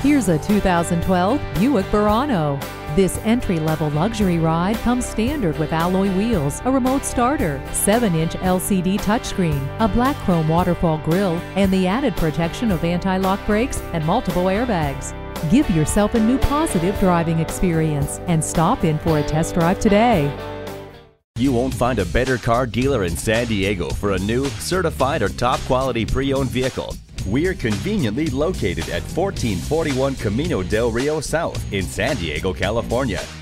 Here's a 2012 Buick Verano. This entry-level luxury ride comes standard with alloy wheels, a remote starter, 7-inch LCD touchscreen, a black chrome waterfall grille, and the added protection of anti-lock brakes and multiple airbags. Give yourself a new positive driving experience and stop in for a test drive today. You won't find a better car dealer in San Diego for a new, certified or top quality pre-owned vehicle. We're conveniently located at 1441 Camino Del Rio South in San Diego, California.